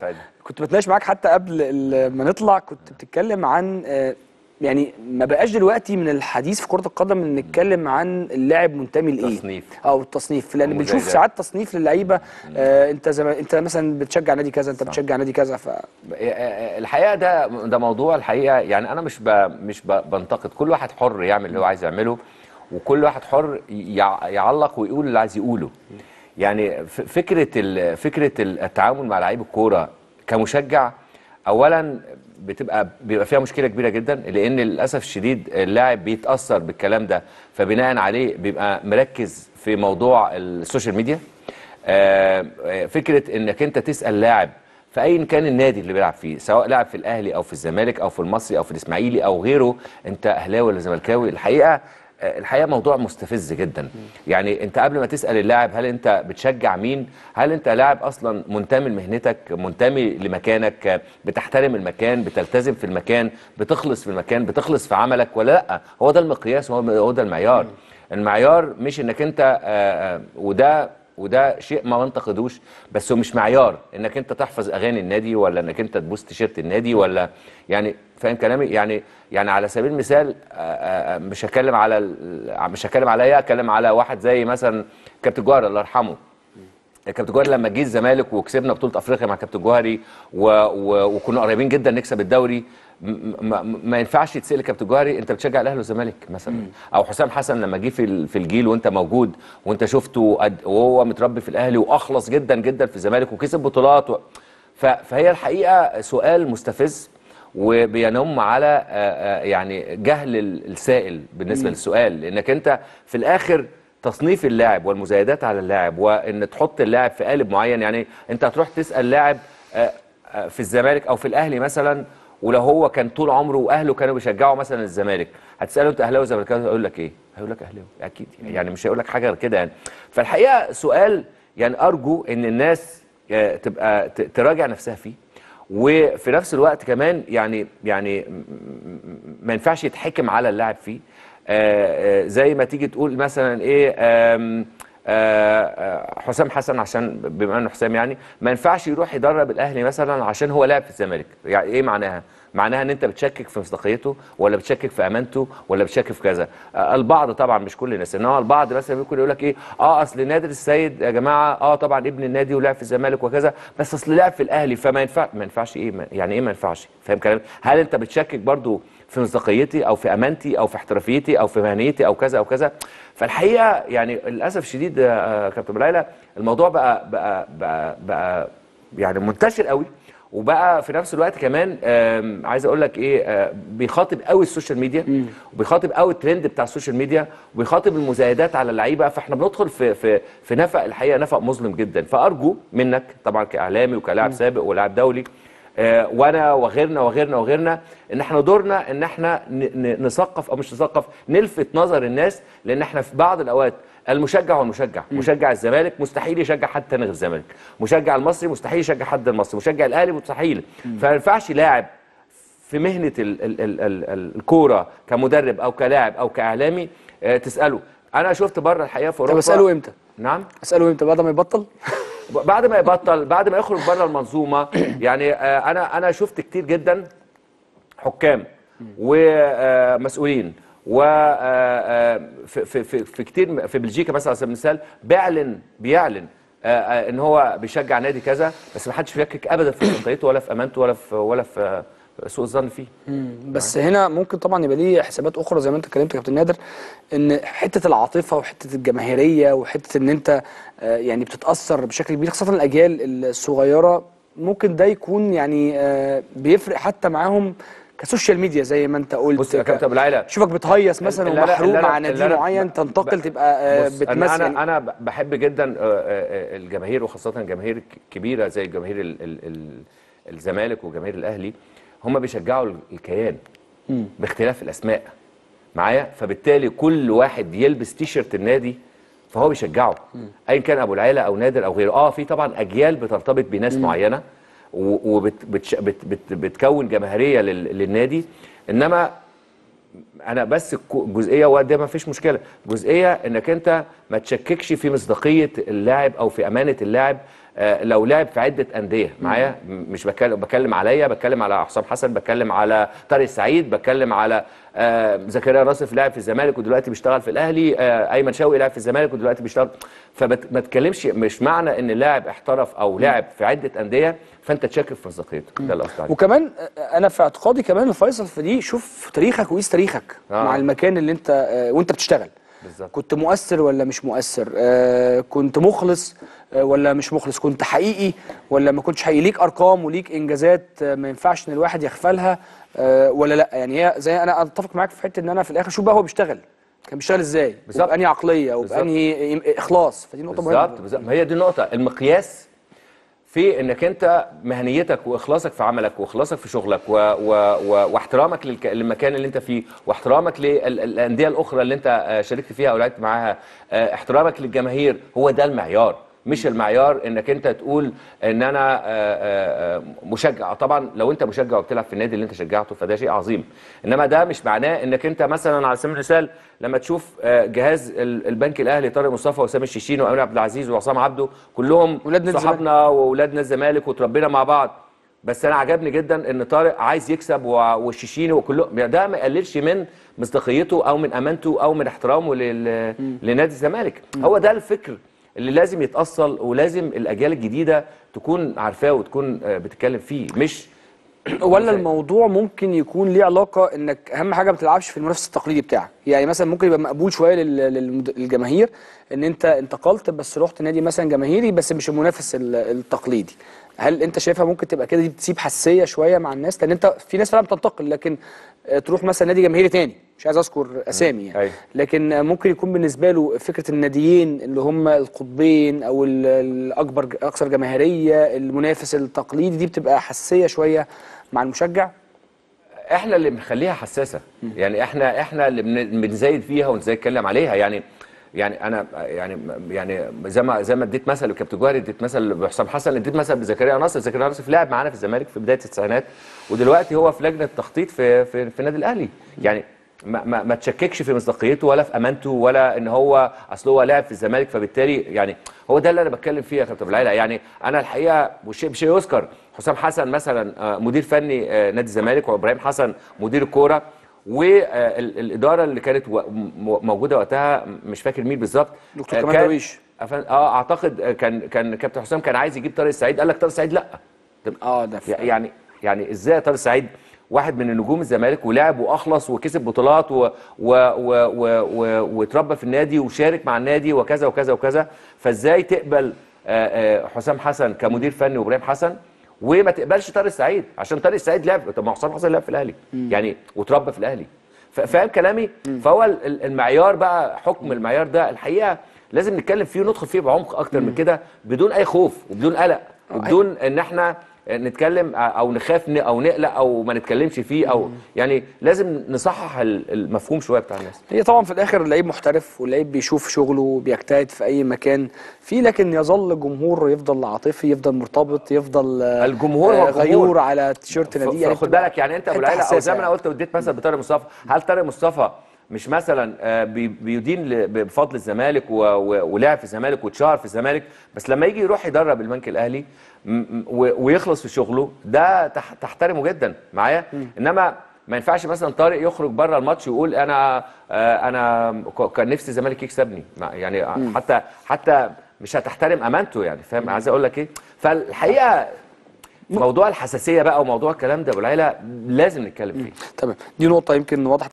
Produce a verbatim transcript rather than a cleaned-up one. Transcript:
فادي. كنت بتناقش معاك حتى قبل ما نطلع، كنت بتتكلم عن يعني ما بقاش دلوقتي من الحديث في كرة القدم ان نتكلم عن اللاعب منتمي لايه، تصنيف او التصنيف، لان بنشوف ساعات تصنيف للعيبه. آه انت زي ما انت مثلا بتشجع نادي كذا، انت صح. بتشجع نادي كذا. ف الحقيقه ده ده موضوع الحقيقه، يعني انا مش ب... مش ب... بنتقد، كل واحد حر يعمل اللي هو عايز يعمله، وكل واحد حر يعلق ويقول اللي عايز يقوله. يعني فكره ال... فكره التعامل مع لعيب الكوره كمشجع، اولا بتبقى بيبقى فيها مشكله كبيره جدا، لان للاسف الشديد اللاعب بيتاثر بالكلام ده، فبناء عليه بيبقى مركز في موضوع السوشيال ميديا. فكره انك انت تسال لاعب في ايا كان النادي اللي بيلعب فيه، سواء لاعب في الاهلي او في الزمالك او في المصري او في الاسماعيلي او غيره، انت اهلاوي ولا زملكاوي؟ الحقيقه الحقيقه موضوع مستفز جدا. يعني انت قبل ما تسال اللاعب هل انت بتشجع مين، هل انت لاعب اصلا منتمي لمهنتك، منتمي لمكانك، بتحترم المكان، بتلتزم في المكان، بتخلص في المكان، بتخلص في عملك ولا لا؟ هو ده المقياس، هو ده المعيار. المعيار مش انك انت آآ آآ وده وده شيء ما بنتقدوش، بس هو مش معيار انك انت تحفظ اغاني النادي، ولا انك انت تبوس تيشيرت النادي، ولا يعني فاهم كلامي؟ يعني يعني على سبيل المثال مش هتكلم على مش هتكلم عليا، اتكلم على واحد زي مثلا كابتن جوهري الله يرحمه. كابتن جوهري لما جه الزمالك وكسبنا بطوله افريقيا مع كابتن جوهري و... و... وكنا قريبين جدا نكسب الدوري، ما, ما ينفعش يتسال كابتن جوهري انت بتشجع الاهلي والزمالك مثلا. مم. او حسام حسن لما جه في في الجيل وانت موجود وانت شفته قد... وهو متربي في الاهلي واخلص جدا جدا في الزمالك وكسب بطولات و... ف... فهي الحقيقه سؤال مستفز، وبينم على يعني جهل السائل بالنسبه مم. للسؤال، لانك انت في الاخر تصنيف اللاعب والمزايدات على اللاعب، وان تحط اللاعب في قالب معين. يعني انت هتروح تسال لاعب في الزمالك او في الاهلي مثلا، ولو هو كان طول عمره واهله كانوا بيشجعوا مثلا الزمالك، هتساله انت اهلاوي ولا زملكاوي؟ هيقول لك ايه؟ هيقول لك اهلاوي اكيد، يعني مش هيقول لك حاجه غير كده يعني. فالحقيقه سؤال يعني ارجو ان الناس تبقى تراجع نفسها فيه، وفي نفس الوقت كمان يعني يعني ما ينفعش يتحكم على اللاعب فيه. آآ آآ زي ما تيجي تقول مثلا ايه آآ آآ حسام حسن، عشان بما انه حسام يعني ما ينفعش يروح يدرب الاهلي مثلا عشان هو لاعب في الزمالك. يعني ايه معناها؟ معناها ان انت بتشكك في مصداقيته، ولا بتشكك في امانته، ولا بتشكك في كذا. البعض طبعا مش كل الناس، انما البعض مثلا ممكن يقول لك ايه اه اصل نادر السيد يا جماعه اه طبعا ابن النادي ولعب في الزمالك وكذا، بس اصل لعب في الاهلي فما ينفع. ما ينفعش ايه؟ يعني ايه ما ينفعش؟ فاهم كلامي؟ هل انت بتشكك برضو في مصداقيتي او في امانتي او في احترافيتي او في مهنيتي او كذا او كذا؟ فالحقيقه يعني للاسف الشديد يا كابتن بليلى الموضوع بقى بقى بقى, بقى يعني منتشر قوي، وبقى في نفس الوقت كمان عايز اقول لك ايه بيخاطب قوي السوشيال ميديا، وبيخاطب قوي الترند بتاع السوشيال ميديا، وبيخاطب المزايدات على اللعيبه. فاحنا بندخل في في في نفق الحقيقه نفق مظلم جدا. فارجو منك طبعا كاعلامي وكلاعب سابق ولاعب دولي آه وانا وغيرنا وغيرنا وغيرنا ان احنا دورنا ان احنا نثقف او مش نثقف، نلفت نظر الناس، لان احنا في بعض الاوقات المشجع هو المشجع، مشجع الزمالك مستحيل يشجع حد تاني غير الزمالك، مشجع المصري مستحيل يشجع حد المصري، مشجع الاهلي مستحيل. فما ينفعش لاعب في مهنه ال ال ال ال الكوره كمدرب او كلاعب او كاعلامي آه تساله. انا شفت بره الحقيقه في اوروبا. طب اساله امتى؟ نعم اساله امتى؟ بعد ما يبطل؟ بعد ما يبطل، بعد ما يخرج بره المنظومه. يعني آه انا انا شفت كتير جدا حكام ومسؤولين و في في في في كتير في بلجيكا مثلا على سبيل المثال بيعلن بيعلن ان هو بيشجع نادي كذا، بس ما حدش بيشكك ابدا في مصداقيته ولا في امانته ولا في ولا في سوء الظن فيه. بس يعني هنا ممكن طبعا يبقى ليه حسابات اخرى زي ما انت اتكلمت يا كابتن نادر، ان حته العاطفه وحته الجماهيريه وحته ان انت يعني بتتاثر بشكل كبير، خاصه الاجيال الصغيره، ممكن ده يكون يعني بيفرق حتى معاهم كسوشيال ميديا زي ما انت قلت. بص يا كابتن بليلى، شوفك بتهيص مثلا ومحروق مع نادي معين تنتقل تبقى بتمثل. انا انا بحب جدا الجماهير، وخاصه الجماهير الكبيره زي جماهير الزمالك وجماهير الاهلي، هم بيشجعوا الكيان م. باختلاف الاسماء معايا. فبالتالي كل واحد يلبس تيشيرت النادي فهو بيشجعه، ايا كان ابو العيله او نادر او غيره. اه في طبعا اجيال بترتبط بناس م. معينه وبتكون جماهيريه للنادي، انما انا بس جزئيه وقت ده ما فيش مشكله، جزئيه انك انت ما تشككش في مصداقيه اللاعب او في امانه اللاعب آه لو لعب في عده انديه معايا، مش بتكلم بتكلم عليا، بتكلم على حسام حسن، بتكلم على طارق السعيد، بتكلم على آه زكريا ناصف لاعب في الزمالك ودلوقتي بيشتغل في الاهلي، آه ايمن شوقي لاعب في الزمالك ودلوقتي بيشتغل. فما تتكلمش، مش معنى ان اللاعب احترف او لعب في عده انديه فانت تشكك في مصداقيته، ده اللي قصدي عليه. وكمان انا في اعتقادي كمان الفيصل في دي، شوف تاريخك وقيس تاريخك آه. مع المكان اللي انت آه وانت بتشتغل بالظبط. كنت مؤثر ولا مش مؤثر؟ آه كنت مخلص آه ولا مش مخلص؟ كنت حقيقي ولا ما كنتش حقيقي؟ ليك ارقام وليك انجازات آه ما ينفعش ان الواحد يغفلها آه ولا لا؟ يعني هي زي انا اتفق معاك في حته ان انا في الاخر شوف بقى هو بيشتغل كان بيشتغل ازاي، وبأنهي عقليه وبأنهي اخلاص. فدي نقطه مهمه بالظبط بالظبط. ما هي دي النقطه، المقياس في انك انت مهنيتك واخلاصك في عملك واخلاصك في شغلك و... و... و... واحترامك للك... للمكان اللي انت فيه، واحترامك للانديه الاخرى اللي انت شاركت فيها او لعبت معاها، احترامك للجماهير، هو ده المعيار. مش المعيار انك انت تقول ان انا مشجع. طبعا لو انت مشجع وبتلعب في النادي اللي انت شجعته فده شيء عظيم، انما ده مش معناه انك انت مثلا على سبيل المثال لما تشوف جهاز البنك الاهلي طارق مصطفى وسامي الشيشيني وامين عبد العزيز وعصام عبده كلهم صحابنا واولادنا الزمالك وتربينا مع بعض، بس انا عجبني جدا ان طارق عايز يكسب والشيشيني وكلهم، ده ما يقللش من مصداقيته او من امانته او من احترامه لل... لنادي الزمالك. هو ده الفكر اللي لازم يتأصل ولازم الأجيال الجديدة تكون عارفاه وتكون بتتكلم فيه، مش ولا الموضوع ممكن يكون ليه علاقة انك اهم حاجة ما تلعبش في المنافس التقليدي بتاعك. يعني مثلا ممكن يبقى مقبول شوية للجماهير ان انت انتقلت بس رحت نادي مثلا جماهيري بس مش المنافس التقليدي. هل انت شايفها ممكن تبقى كده دي بتسيب حساسية شوية مع الناس؟ لان انت في ناس فعلا بتنتقل لكن تروح مثلا نادي جماهيري تاني، مش عايز اذكر اسامي يعني، لكن ممكن يكون بالنسبه له فكره الناديين اللي هم القطبين او الاكبر اكثر جماهيريه المنافس التقليدي دي بتبقى حساسيه شويه مع المشجع. احنا اللي بنخليها حساسه، يعني احنا احنا اللي بنزايد فيها ونزايد نتكلم عليها. يعني يعني انا يعني يعني زي ما زي ما اديت مثل بكابتن جوهري، اديت مثل بحسام حسن، اديت مثل بزكريا ناصر. زكريا ناصر لاعب معانا في الزمالك في بدايه التسعينات ودلوقتي هو في لجنه تخطيط في في, في النادي الاهلي. يعني ما, ما, ما تشككش في مصداقيته ولا في امانته ولا ان هو اصل هو لاعب في الزمالك فبالتالي يعني هو ده اللي انا بتكلم فيه يا كابتن بالعيله. يعني انا الحقيقه وشيء بشيء يذكر حسام حسن مثلا مدير فني نادي الزمالك وابراهيم حسن مدير الكوره، والاداره اللي كانت موجوده وقتها مش فاكر مين بالظبط، دكتور كمال درويش اه اعتقد كان كان كابتن حسام كان عايز يجيب طارق السعيد، قال لك طارق السعيد لا. اه ده يعني يعني ازاي طارق السعيد واحد من النجوم الزمالك ولعب واخلص وكسب بطولات و و و و و واتربى في النادي وشارك مع النادي وكذا وكذا وكذا، فازاي تقبل حسام حسن كمدير فني وابراهيم حسن وما تقبلش طارق السعيد؟ عشان طارق السعيد لعب، طب ما حسام حسن لعب في الاهلي يعني وتربى في الاهلي، فاهم كلامي؟ مم. فهو المعيار بقى، حكم المعيار ده الحقيقه لازم نتكلم فيه وندخل فيه بعمق اكتر مم. من كده بدون اي خوف وبدون قلق وبدون ان احنا نتكلم او نخاف او نقلق او ما نتكلمش فيه او يعني لازم نصحح المفهوم شويه بتاع الناس. هي طبعا في الاخر اللعيب محترف واللعيب بيشوف شغله بيجتهد في اي مكان فيه، لكن يظل الجمهور يفضل عاطفي، يفضل مرتبط، يفضل الجمهور هو غيور على تيشيرت نادي. يعني خد بالك يعني انت ابو العيله او زي ما انا قلت واديت مثلا بطارق مصطفى، هل طارق مصطفى مش مثلا بيدين بفضل الزمالك ولعب في الزمالك واتشهر في الزمالك، بس لما يجي يروح يدرب البنك الاهلي ويخلص في شغله ده تحترمه جدا معايا؟ انما ما ينفعش مثلا طارق يخرج بره الماتش ويقول انا انا كان نفسي الزمالك يكسبني، يعني حتى حتى مش هتحترم امانته، يعني فاهم عايز اقول لك ايه؟ فالحقيقه موضوع الحساسيه بقى وموضوع الكلام ده ابو العيله لازم نتكلم فيه. تمام، دي نقطه يمكن واضحه.